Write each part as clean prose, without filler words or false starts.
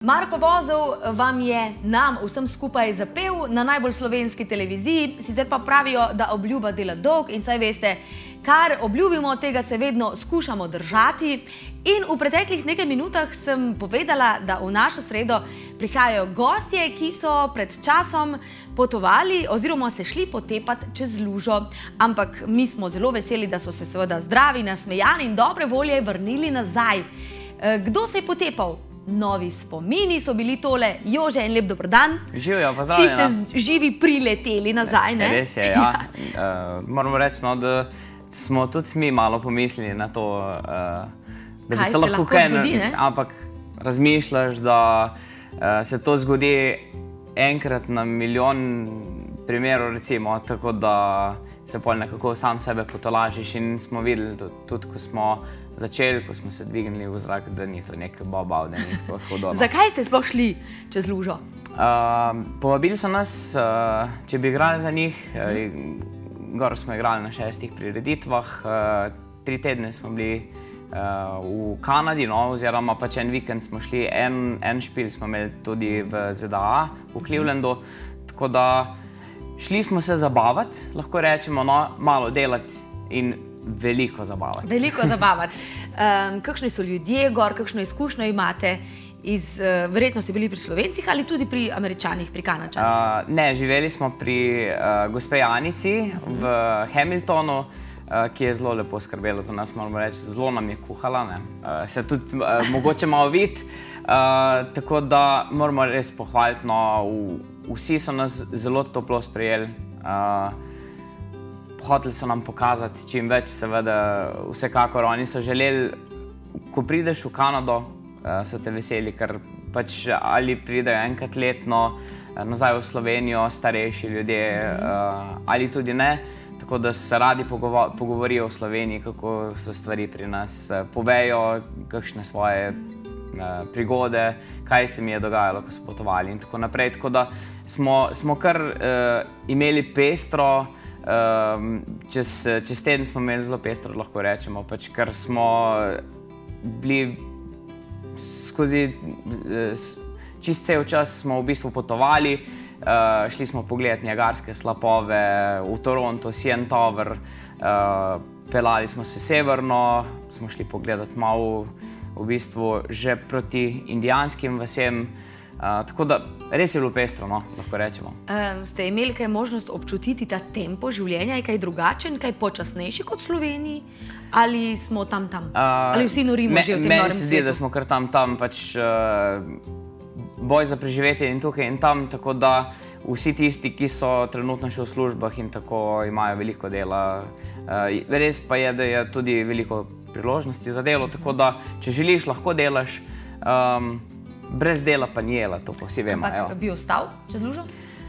Marko Vozel vam je nam vsem skupaj zapel na najbolj slovenski televiziji, sicer pa pravijo, da obljuba dela dolg in saj veste, kar obljubimo, tega se vedno skušamo držati. In v preteklih nekaj minutah sem povedala, da v našo sredo prihajajo gostje, ki so pred časom potovali oziroma se šli potepati čez lužo. Ampak mi smo zelo veseli, da so se seveda zdravi, nasmejani in dobre volje vrnili nazaj. Kdo se je potepal? Novi spomini so bili tole. Jože, en lep dober dan. Živijo, pozdravljena. Vsi ste živi prileteli nazaj, ne? Res je, ja. Moramo reči, da smo tudi mi malo pomislili na to, da bi se lahko zgodi, ne? Ampak razmišljaš, da se to zgodi enkrat na milijon primerov, recimo, tako da se pol nekako sam sebe potolažiš in smo videli tudi, ko smo začeli, ko smo se dvignili v zrak, da ni to nek bobav, da ni tako hodno. Zakaj ste sploh šli čez lužo? Povabili so nas, če bi igrali za njih. Gor smo igrali na 6 prireditvah. 3 tedne smo bili v Kanadi, oziroma pač en vikend smo šli, en špil smo imeli tudi v ZDA, v Clevelandu. Tako da šli smo se zabavati, lahko rečemo, malo delati in veliko zabavati. Veliko zabavati. Kakšni so ljudje gor, kakšno izkušnjo imate? Verjetno ste bili pri Slovencih ali tudi pri Američanih, pri Kanačanih? Ne, živeli smo pri gospe Janici v Hamiltonu, ki je zelo lepo skrbela za nas, moramo reči, zelo nam je kuhala, se tudi mogoče malo vidi, tako da moramo res pohvaliti, vsi so nas zelo toplo sprejeli, hoteli so nam pokazati čim več, seveda, vsekakor oni so želeli, ko prideš v Kanado, so te veseli, ker pač ali pridejo enkrat letno nazaj v Slovenijo starejši ljudje, ali tudi ne, tako da se radi pogovorijo o Sloveniji, kako so stvari pri nas, povejo kakšne svoje prigode, kaj se mi je dogajalo, ko so potovali in tako naprej. Tako da smo kar imeli pestro, čez teden smo imeli zelo pestro, lahko rečemo, pač ker smo bili skozi čist cel čas smo v bistvu potovali, šli smo pogledati Niagarske slapove, v Toronto, CN Tower, pelali smo se severno, smo šli pogledati malo v bistvu že proti indijanskim vasem, tako da res je bilo pestro, lahko rečemo. Ste imeli kaj možnost občutiti ta tempo življenja, je kaj drugačen, kaj počasnejši kot v Sloveniji? Ali smo tam? Ali vsi norimo že v tem norem svetu? Meni se zdi, da smo kar tam, pač boj za preživetje in tukaj in tam, tako da vsi tisti, ki so trenutno še v službah in tako imajo veliko dela. Res pa je, da je tudi veliko priložnosti za delo, tako da če želiš, lahko delaš, brez dela pa ni jela, to pa vsi vemo. Ampak bi ostal čez lužo?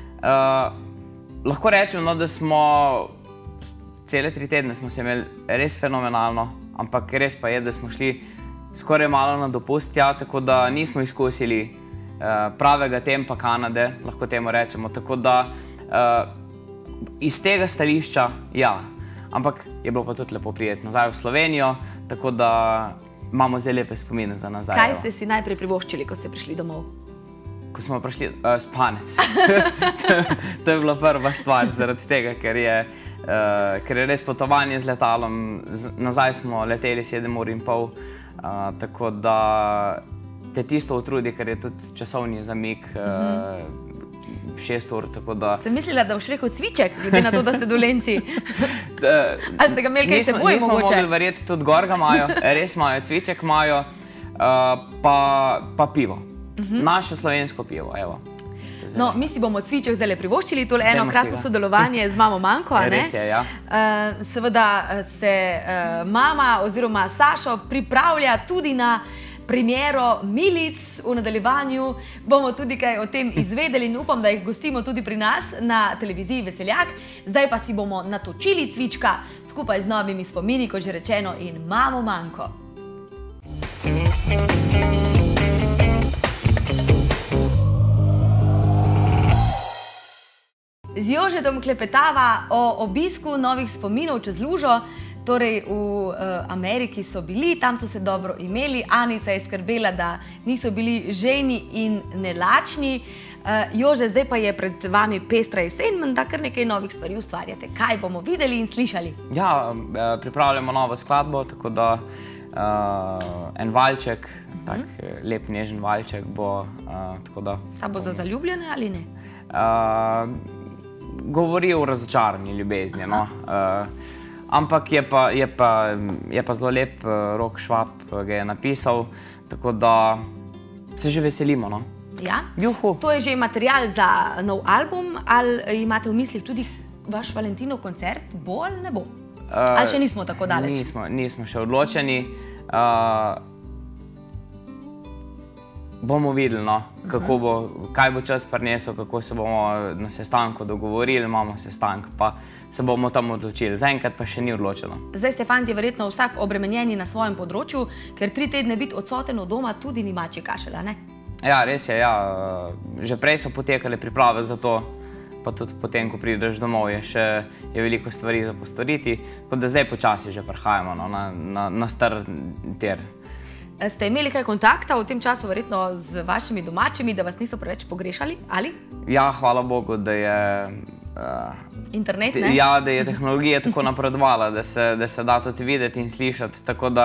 Lahko rečemo, da smo cele 3 tedne smo se imeli res fenomenalno, ampak res pa je, da smo šli skoraj malo na dopust, tako da nismo izkusili pravega tempa Kanade, lahko temu rečemo, tako da iz tega stališča, ja, ampak je bilo pa tudi lepo priti nazaj v Slovenijo, tako da imamo zelo lepe spomine za nazaj. Kaj ste si najprej privoščili, ko ste prišli domov? Ko smo prišli, spanec. To je bila prva stvar, zaradi tega, ker je res potovanje z letalom, nazaj smo leteli 7 ur in pol, tako da te tisto utrudi, ker je tudi časovni zamik 6 ur, tako da... Sem mislila, da boš rekel cviček, glede na to, da ste Dolenci. Ali ste ga imeli kaj seboj mogoče? Nismo mogli verjeti, tudi gor ga imajo, res imajo, cviček imajo, pa pivo. Naše slovensko pivo, evo. No, mi si bomo cviček zdaj privoščili, tole eno krasno sodelovanje z mamo Manko, a ne? Res je, ja. Seveda se mama oziroma Sašo pripravlja tudi na premiero Milic. V nadaljevanju bomo tudi kaj o tem izvedeli in upam, da jih gostimo tudi pri nas na televiziji Veseljak. Zdaj pa si bomo natočili cvička skupaj z novimi spomini, kot že rečeno, in mamo Manko. Z Jožetom klepetava o obisku novih spominov čez lužo. Torej, v Ameriki so bili, tam so se dobro imeli, Anica je skrbela, da niso bili žejni in nelačni. Jože, zdaj pa je pred vami pestra jesen, menda kar nekaj novih stvari ustvarjate. Kaj bomo videli in slišali? Ja, pripravljamo novo skladbo, tako da en valček, tak lep nežen valček bo, tako da... Ta bo za zaljubljene ali ne? Govori o razočarani ljubezni, no. Ampak je pa zelo lep, Rok Švab ga je napisal, tako da se že veselimo, no. Ja? Juhu. To je že material za nov album, ali imate v mislih tudi vaš Valentinov koncert? Bo ali ne bo? Ali še nismo tako daleč? Nismo še odločeni. Bomo videli, no, kaj bo čas prinesel, kako se bomo na sestanku dogovorili, imamo sestank, pa se bomo tam odločili. Zaenkrat pa še ni odločeno. Zdaj ste fantje verjetno vsak obremenjeni na svojem področju, ker 3 tedne biti odsoten od doma tudi ni mačji kašelj, a ne? Ja, res je, ja. Že prej so potekale priprave za to, pa tudi potem, ko prideš domov, je veliko stvari za postoriti, tako da zdaj počasi že prihajamo na star tir. Ste imeli kaj kontakta v tem času verjetno z vašimi domačimi, da vas niso preveč pogrešali, ali? Ja, hvala Bogu, da je... Internet, ne? Ja, da je tehnologija tako napredovala, da se da tudi videti in slišati, tako da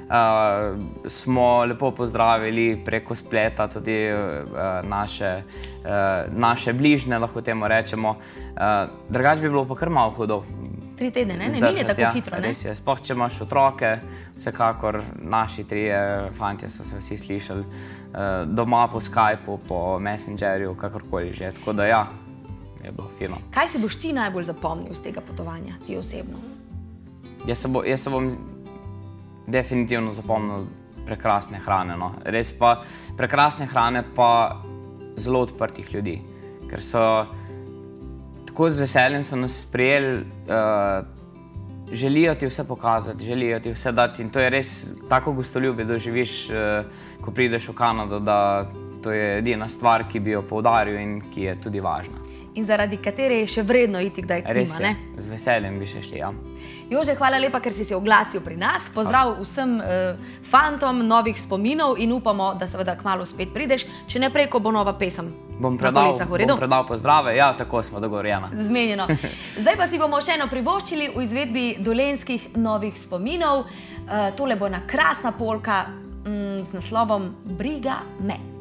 smo lepo pozdravili preko spleta tudi naše bližnje, lahko temu rečemo. Drugače bi bilo pa kar malo hudo. 3 tedne, ne? Ne minje tako hitro, ne? Res je, sploh če imaš otroke, vsekakor naši 3 fantje so se vsi slišali doma po Skypeu, po Messengerju, kakorkoli že, tako da ja, je bilo fino. Kaj si boš ti najbolj zapomnil z tega potovanja, ti osebno? Jaz se bom definitivno zapomnil prekrasne hrane, no. Res pa prekrasne hrane pa zelo odprtih ljudi, ker so tako z veseljem so nas sprejeli, želijo ti vse pokazati, želijo ti vse dati in to je res tako gostoljubje doživiš, ko prideš v Kanado, da to je edina stvar, ki bi jo poudaril in ki je tudi važna. In zaradi katere je še vredno iti kdaj k njima, ne? Res je, z veseljem bi še šli, ja. Jože, hvala lepa, ker si se oglasil pri nas. Pozdrav vsem fantom novih spominov in upamo, da seveda kmalu spet prideš, če ne prej, ko bo nova pesem. Bom predal pozdrave, ja, tako smo dogovorjena. Zmenjeno. Zdaj pa si bomo še eno privoščili v izvedbi dolenjskih novih spominov. Tole bo ena krasna polka z naslovom Briga me.